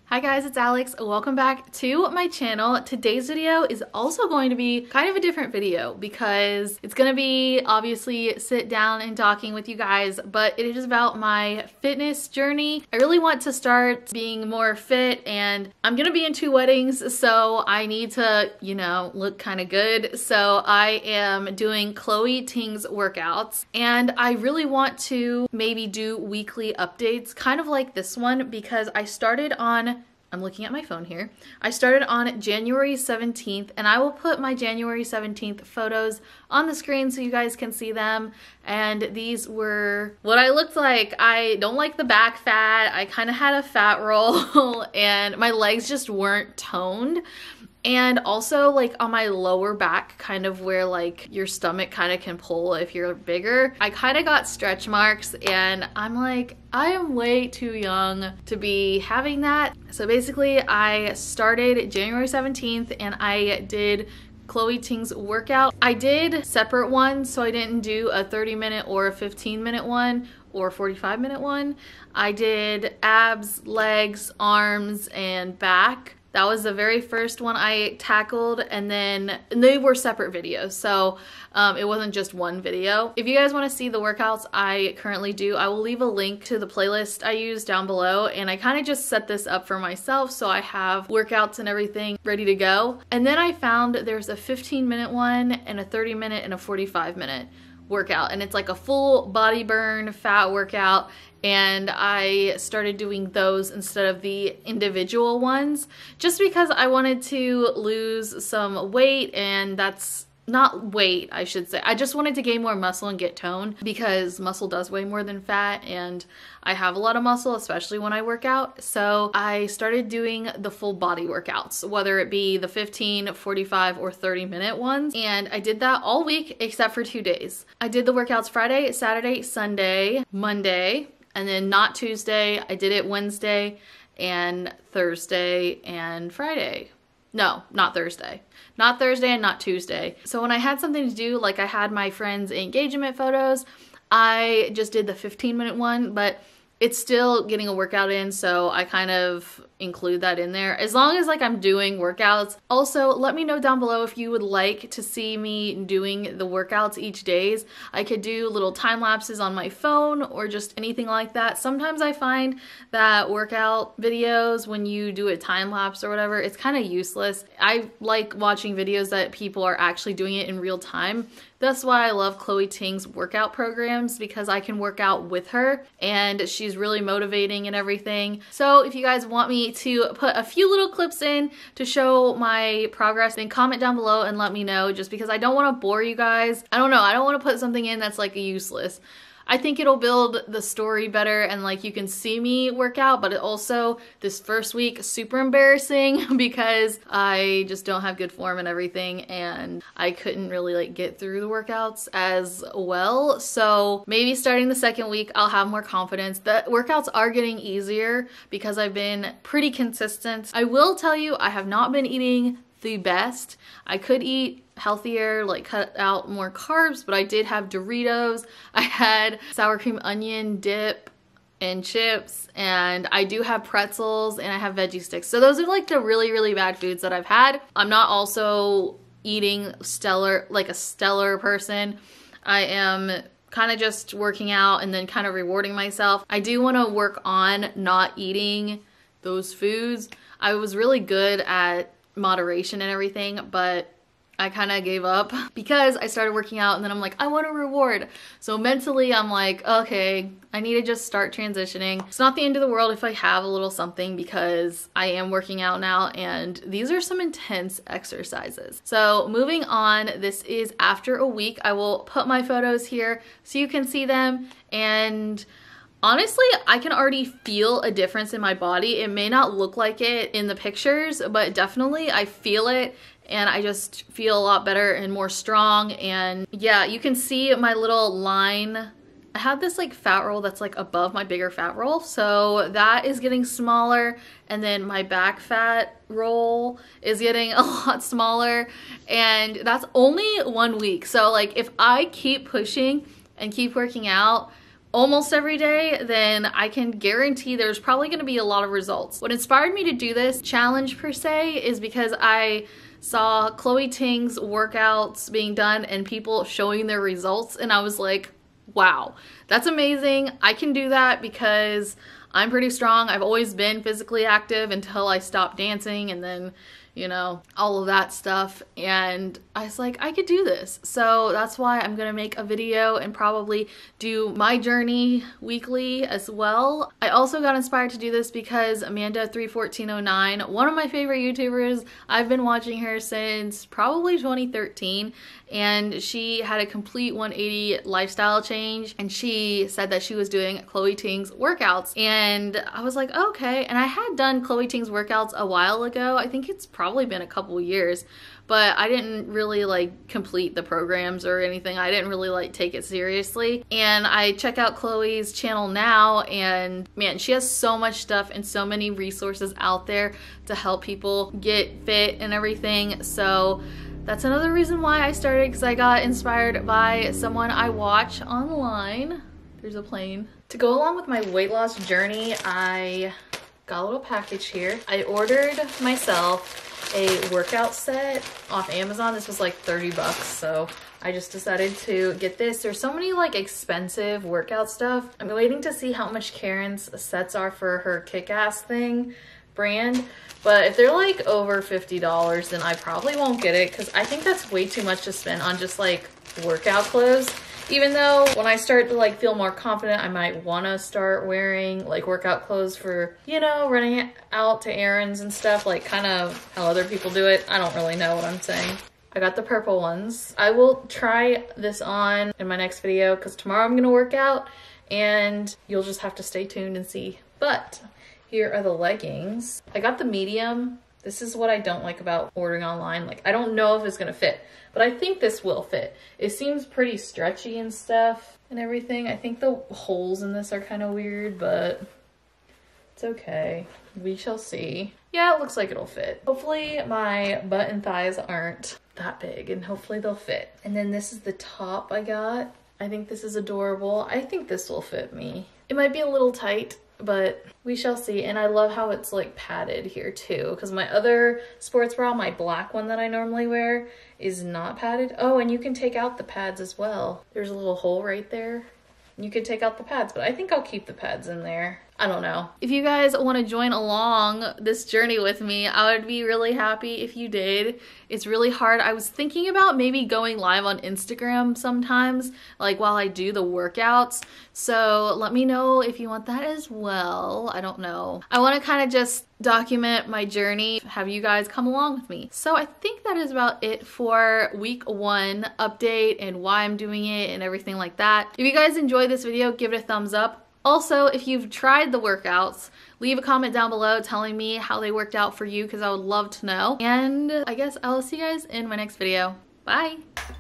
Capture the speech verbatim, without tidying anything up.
Hi guys, it's Alex. Welcome back to my channel. Today's video is also going to be kind of a different video because it's going to be obviously sit down and talking with you guys, but it is about my fitness journey. I really want to start being more fit and I'm going to be in two weddings, so I need to, you know, look kind of good. So I am doing Chloe Ting's workouts and I really want to maybe do weekly updates, kind of like this one, because I started on I'm looking at my phone here. I started on January seventeenth and I will put my January seventeenth photos on the screen so you guys can see them. And these were what I looked like. I don't like the back fat. I kind of had a fat roll and my legs just weren't toned. And also like on my lower back, kind of where like your stomach kind of can pull if you're bigger, I kind of got stretch marks and I'm like, I am way too young to be having that. So basically I started January seventeenth and I did Chloe Ting's workout. I did separate ones, so I didn't do a thirty minute or a fifteen minute one or forty-five minute one. I did abs, legs, arms, and back. That was the very first one I tackled, and then and they were separate videos, so um, it wasn't just one video. If you guys want to see the workouts I currently do, I will leave a link to the playlist I use down below, and I kind of just set this up for myself so I have workouts and everything ready to go. And then I found there's a fifteen minute one and a thirty minute and a forty-five minute workout, and it's like a full body burn fat workout, and I started doing those instead of the individual ones just because I wanted to lose some weight, and that's not weight, I should say. I just wanted to gain more muscle and get toned because muscle does weigh more than fat and I have a lot of muscle, especially when I work out. So I started doing the full body workouts, whether it be the fifteen, forty-five, or thirty minute ones. And I did that all week except for two days. I did the workouts Friday, Saturday, Sunday, Monday, and then not Tuesday. I did it Wednesday and Thursday and Friday. No, not Thursday. Not Thursday and not Tuesday. So when I had something to do, like I had my friends' engagement photos, I just did the fifteen minute one, but it's still getting a workout in, so I kind of include that in there as long as like I'm doing workouts. Also, let me know down below if you would like to see me doing the workouts each days. I could do little time lapses on my phone or just anything like that. Sometimes I find that workout videos, when you do a time lapse or whatever, it's kind of useless. I like watching videos that people are actually doing it in real time. That's why I love Chloe Ting's workout programs, because I can work out with her and she's really motivating and everything. So if you guys want me to put a few little clips in to show my progress, then comment down below and let me know, just because I don't want to bore you guys. I don't know, I don't want to put something in that's like useless. I think it'll build the story better and like you can see me work out, but it also, this first week, super embarrassing because I just don't have good form and everything and I couldn't really like get through the workouts as well. So maybe starting the second week, I'll have more confidence. The workouts are getting easier because I've been pretty consistent. I will tell you, I have not been eating the best. I could eat healthier, like cut out more carbs, but I did have Doritos. I had sour cream onion dip and chips, and I do have pretzels and I have veggie sticks. So those are like the really, really bad foods that I've had. I'm not also eating stellar, like a stellar person. I am kind of just working out and then kind of rewarding myself. I do want to work on not eating those foods. I was really good at moderation and everything, but I kind of gave up because I started working out and then I'm like, I want a reward. So mentally I'm like, okay, I need to just start transitioning. It's not the end of the world if I have a little something because I am working out now and these are some intense exercises. So moving on, this is after a week. I will put my photos here so you can see them, and honestly, I can already feel a difference in my body. It may not look like it in the pictures, but definitely I feel it. And I just feel a lot better and more strong. And yeah, you can see my little line. I have this like fat roll that's like above my bigger fat roll. So that is getting smaller. And then my back fat roll is getting a lot smaller. And that's only one week. So like if I keep pushing and keep working out, almost every day, then I can guarantee there's probably going to be a lot of results. What inspired me to do this challenge per se is because I saw Chloe Ting's workouts being done and people showing their results, and I was like, wow, that's amazing. I can do that because I'm pretty strong. I've always been physically active until I stopped dancing, and then, you know, all of that stuff. And I was like, I could do this. So that's why I'm gonna make a video and probably do my journey weekly as well. I also got inspired to do this because Amanda three fourteen oh nine, one of my favorite YouTubers, I've been watching her since probably twenty thirteen, and she had a complete one eighty lifestyle change, and she said that she was doing Chloe Ting's workouts, and I was like, okay. And I had done Chloe Ting's workouts a while ago. I think it's probably been a couple years, but I didn't really like complete the programs or anything. I didn't really like take it seriously. And I check out Chloe's channel now, and man, she has so much stuff and so many resources out there to help people get fit and everything. So that's another reason why I started, because I got inspired by someone I watch online. There's a plane. To go along with my weight loss journey, I got a little package here. I ordered myself a workout set off Amazon. This was like thirty bucks, so I just decided to get this. There's so many like expensive workout stuff. I'm waiting to see how much Karen's sets are for her Kick-Ass thing brand, but if they're like over fifty dollars, then I probably won't get it, because I think that's way too much to spend on just like workout clothes. Even though when I start to like feel more confident, I might want to start wearing like workout clothes for, you know, running out to errands and stuff, like kind of how other people do it. I don't really know what I'm saying. I got the purple ones. I will try this on in my next video, because tomorrow I'm gonna work out, and you'll just have to stay tuned and see. But here are the leggings. I got the medium. This is what I don't like about ordering online. Like, I don't know if it's gonna fit, but I think this will fit. It seems pretty stretchy and stuff and everything. I think the holes in this are kind of weird, but it's okay. We shall see. Yeah, it looks like it'll fit. Hopefully my butt and thighs aren't that big, and hopefully they'll fit. And then this is the top I got. I think this is adorable. I think this will fit me. It might be a little tight, but we shall see. And I love how it's like padded here too, because my other sports bra, my black one that I normally wear, is not padded. Oh, and you can take out the pads as well. There's a little hole right there. You could take out the pads, but I think I'll keep the pads in there. I don't know. If you guys want to join along this journey with me, I would be really happy if you did. It's really hard. I was thinking about maybe going live on Instagram sometimes, like while I do the workouts. So let me know if you want that as well. I don't know. I want to kind of just document my journey, have you guys come along with me. So I think that is about it for week one update and why I'm doing it and everything like that. If you guys enjoyed this video, give it a thumbs up. Also, if you've tried the workouts, leave a comment down below telling me how they worked out for you, because I would love to know. And I guess I'll see you guys in my next video. Bye!